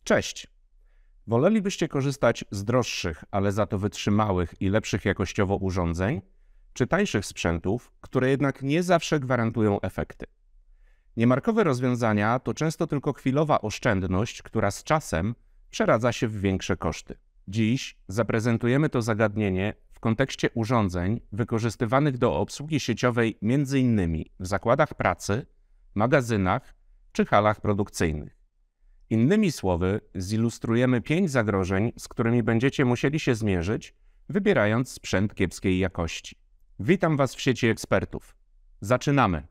Cześć! Wolelibyście korzystać z droższych, ale za to wytrzymałych i lepszych jakościowo urządzeń, czy tańszych sprzętów, które jednak nie zawsze gwarantują efekty? Niemarkowe rozwiązania to często tylko chwilowa oszczędność, która z czasem przeradza się w większe koszty. Dziś zaprezentujemy to zagadnienie w kontekście urządzeń wykorzystywanych do obsługi sieciowej m.in. w zakładach pracy, magazynach czy halach produkcyjnych. Innymi słowy, zilustrujemy 5 zagrożeń, z którymi będziecie musieli się zmierzyć, wybierając sprzęt kiepskiej jakości. Witam Was w sieci ekspertów. Zaczynamy!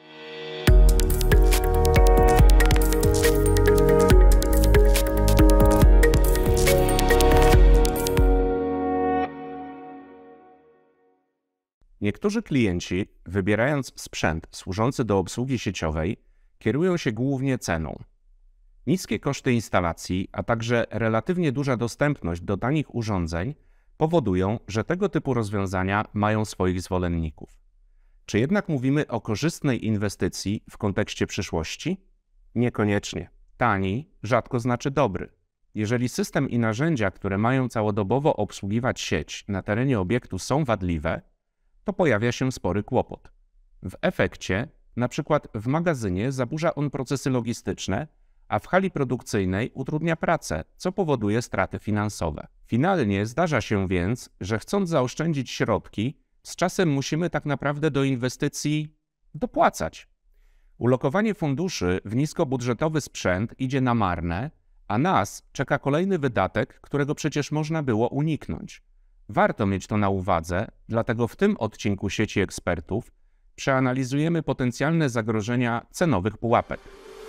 Niektórzy klienci, wybierając sprzęt służący do obsługi sieciowej, kierują się głównie ceną. Niskie koszty instalacji, a także relatywnie duża dostępność do tanich urządzeń powodują, że tego typu rozwiązania mają swoich zwolenników. Czy jednak mówimy o korzystnej inwestycji w kontekście przyszłości? Niekoniecznie. Tani rzadko znaczy dobry. Jeżeli system i narzędzia, które mają całodobowo obsługiwać sieć na terenie obiektu są wadliwe, to pojawia się spory kłopot. W efekcie, na przykład w magazynie zaburza on procesy logistyczne, a w hali produkcyjnej utrudnia pracę, co powoduje straty finansowe. Finalnie zdarza się więc, że chcąc zaoszczędzić środki, z czasem musimy tak naprawdę do inwestycji dopłacać. Ulokowanie funduszy w niskobudżetowy sprzęt idzie na marne, a nas czeka kolejny wydatek, którego przecież można było uniknąć. Warto mieć to na uwadze, dlatego w tym odcinku sieci ekspertów przeanalizujemy potencjalne zagrożenia cenowych pułapek.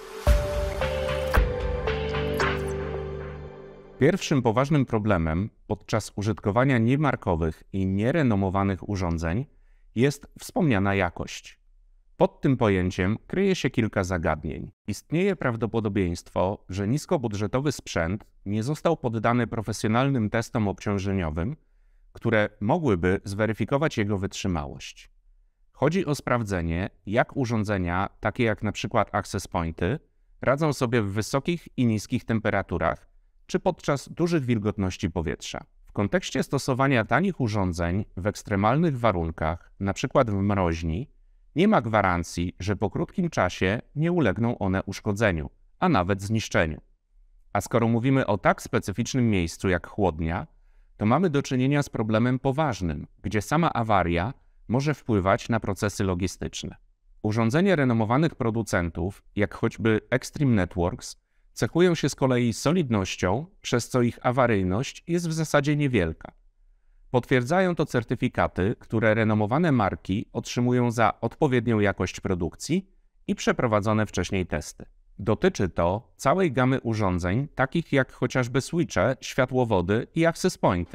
Pierwszym poważnym problemem podczas użytkowania niemarkowych i nierenomowanych urządzeń jest wspomniana jakość. Pod tym pojęciem kryje się kilka zagadnień. Istnieje prawdopodobieństwo, że niskobudżetowy sprzęt nie został poddany profesjonalnym testom obciążeniowym, które mogłyby zweryfikować jego wytrzymałość. Chodzi o sprawdzenie, jak urządzenia, takie jak np. access pointy, radzą sobie w wysokich i niskich temperaturach, czy podczas dużych wilgotności powietrza. W kontekście stosowania tanich urządzeń w ekstremalnych warunkach, np. w mroźni, nie ma gwarancji, że po krótkim czasie nie ulegną one uszkodzeniu, a nawet zniszczeniu. A skoro mówimy o tak specyficznym miejscu jak chłodnia, to mamy do czynienia z problemem poważnym, gdzie sama awaria może wpływać na procesy logistyczne. Urządzenia renomowanych producentów, jak choćby Extreme Networks, cechują się z kolei solidnością, przez co ich awaryjność jest w zasadzie niewielka. Potwierdzają to certyfikaty, które renomowane marki otrzymują za odpowiednią jakość produkcji i przeprowadzone wcześniej testy. Dotyczy to całej gamy urządzeń, takich jak chociażby switche, światłowody i access pointy.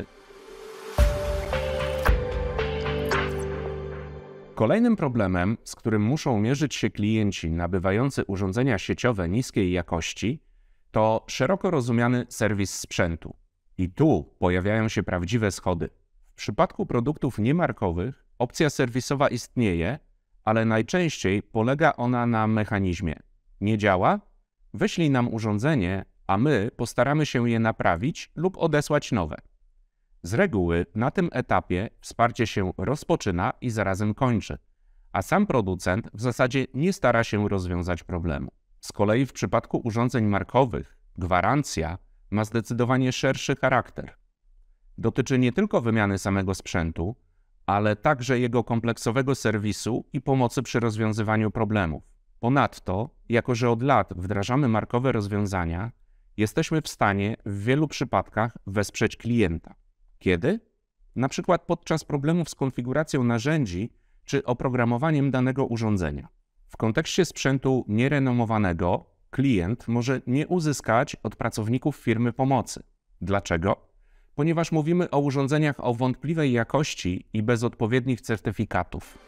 Kolejnym problemem, z którym muszą mierzyć się klienci nabywający urządzenia sieciowe niskiej jakości, to szeroko rozumiany serwis sprzętu. I tu pojawiają się prawdziwe schody. W przypadku produktów niemarkowych opcja serwisowa istnieje, ale najczęściej polega ona na mechanizmie. Nie działa? Wyślij nam urządzenie, a my postaramy się je naprawić lub odesłać nowe. Z reguły na tym etapie wsparcie się rozpoczyna i zarazem kończy, a sam producent w zasadzie nie stara się rozwiązać problemu. Z kolei w przypadku urządzeń markowych gwarancja ma zdecydowanie szerszy charakter. Dotyczy nie tylko wymiany samego sprzętu, ale także jego kompleksowego serwisu i pomocy przy rozwiązywaniu problemów. Ponadto, jako że od lat wdrażamy markowe rozwiązania, jesteśmy w stanie w wielu przypadkach wesprzeć klienta. Kiedy? Na przykład podczas problemów z konfiguracją narzędzi czy oprogramowaniem danego urządzenia. W kontekście sprzętu nierenomowanego klient może nie uzyskać od pracowników firmy pomocy. Dlaczego? Ponieważ mówimy o urządzeniach o wątpliwej jakości i bez odpowiednich certyfikatów.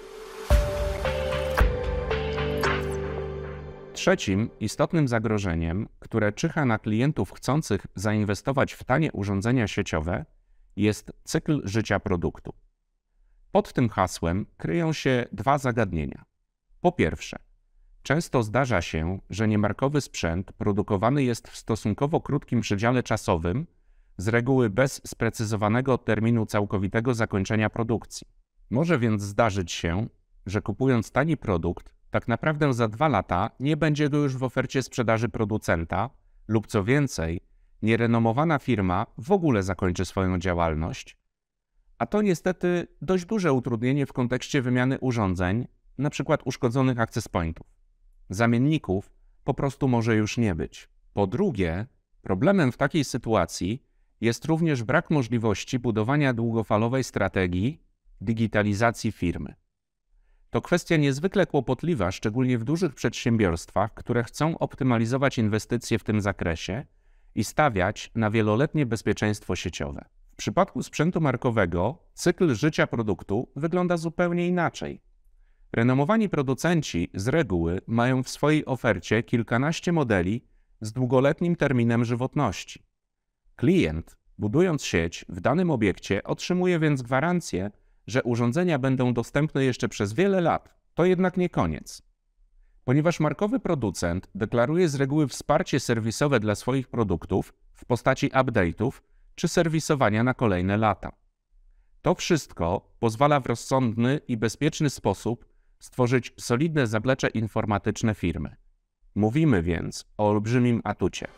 Trzecim istotnym zagrożeniem, które czyha na klientów chcących zainwestować w tanie urządzenia sieciowe, jest cykl życia produktu. Pod tym hasłem kryją się dwa zagadnienia. Po pierwsze, Często zdarza się, że niemarkowy sprzęt produkowany jest w stosunkowo krótkim przedziale czasowym, z reguły bez sprecyzowanego terminu całkowitego zakończenia produkcji. Może więc zdarzyć się, że kupując tani produkt, tak naprawdę za 2 lata nie będzie go już w ofercie sprzedaży producenta lub co więcej, nierenomowana firma w ogóle zakończy swoją działalność, a to niestety dość duże utrudnienie w kontekście wymiany urządzeń, np. uszkodzonych access pointów. Zamienników po prostu może już nie być. Po drugie, problemem w takiej sytuacji jest również brak możliwości budowania długofalowej strategii digitalizacji firmy. To kwestia niezwykle kłopotliwa, szczególnie w dużych przedsiębiorstwach, które chcą optymalizować inwestycje w tym zakresie i stawiać na wieloletnie bezpieczeństwo sieciowe. W przypadku sprzętu markowego cykl życia produktu wygląda zupełnie inaczej. Renomowani producenci z reguły mają w swojej ofercie kilkanaście modeli z długoletnim terminem żywotności. Klient, budując sieć w danym obiekcie, otrzymuje więc gwarancję, że urządzenia będą dostępne jeszcze przez wiele lat. To jednak nie koniec. Ponieważ markowy producent deklaruje z reguły wsparcie serwisowe dla swoich produktów w postaci update'ów czy serwisowania na kolejne lata. To wszystko pozwala w rozsądny i bezpieczny sposób stworzyć solidne zaplecze informatyczne firmy. Mówimy więc o olbrzymim atucie.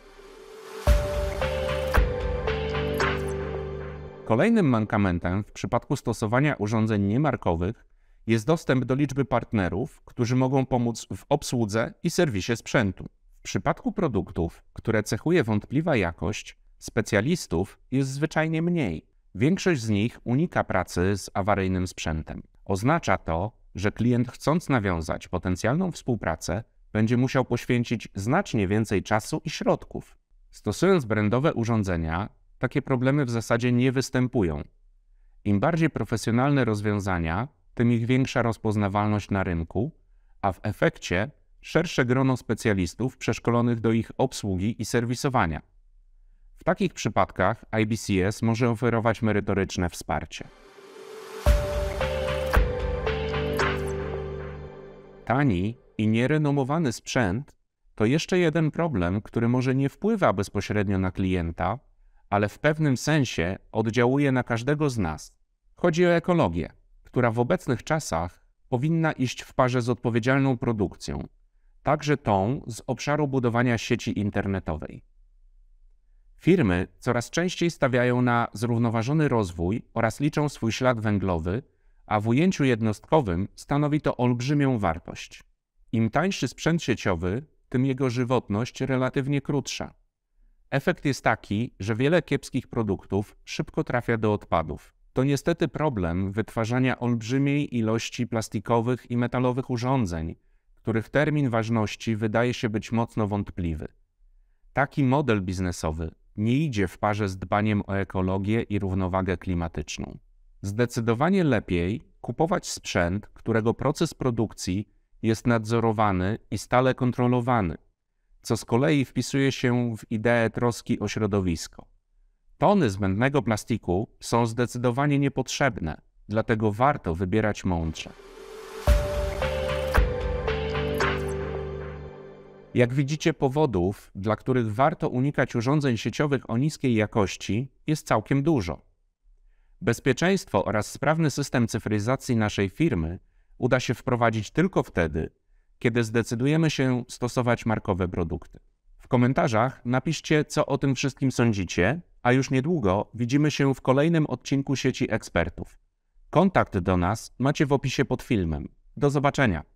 Kolejnym mankamentem w przypadku stosowania urządzeń niemarkowych jest dostęp do liczby partnerów, którzy mogą pomóc w obsłudze i serwisie sprzętu. W przypadku produktów, które cechuje wątpliwa jakość, specjalistów jest zwyczajnie mniej. Większość z nich unika pracy z awaryjnym sprzętem. Oznacza to, że klient, chcąc nawiązać potencjalną współpracę, będzie musiał poświęcić znacznie więcej czasu i środków. Stosując brandowe urządzenia, takie problemy w zasadzie nie występują. Im bardziej profesjonalne rozwiązania, tym ich większa rozpoznawalność na rynku, a w efekcie szersze grono specjalistów przeszkolonych do ich obsługi i serwisowania. W takich przypadkach IBCS może oferować merytoryczne wsparcie. Tani i nierenomowany sprzęt to jeszcze jeden problem, który może nie wpływa bezpośrednio na klienta, ale w pewnym sensie oddziałuje na każdego z nas. Chodzi o ekologię, która w obecnych czasach powinna iść w parze z odpowiedzialną produkcją, także tą z obszaru budowania sieci internetowej. Firmy coraz częściej stawiają na zrównoważony rozwój oraz liczą swój ślad węglowy, a w ujęciu jednostkowym stanowi to olbrzymią wartość. Im tańszy sprzęt sieciowy, tym jego żywotność relatywnie krótsza. Efekt jest taki, że wiele kiepskich produktów szybko trafia do odpadów. To niestety problem wytwarzania olbrzymiej ilości plastikowych i metalowych urządzeń, których termin ważności wydaje się być mocno wątpliwy. Taki model biznesowy nie idzie w parze z dbaniem o ekologię i równowagę klimatyczną. Zdecydowanie lepiej kupować sprzęt, którego proces produkcji jest nadzorowany i stale kontrolowany, co z kolei wpisuje się w ideę troski o środowisko. Tony zbędnego plastiku są zdecydowanie niepotrzebne, dlatego warto wybierać mądrze. Jak widzicie, powodów, dla których warto unikać urządzeń sieciowych o niskiej jakości, jest całkiem dużo. Bezpieczeństwo oraz sprawny system cyfryzacji naszej firmy uda się wprowadzić tylko wtedy, kiedy zdecydujemy się stosować markowe produkty. W komentarzach napiszcie, co o tym wszystkim sądzicie, a już niedługo widzimy się w kolejnym odcinku sieci ekspertów. Kontakt do nas macie w opisie pod filmem. Do zobaczenia!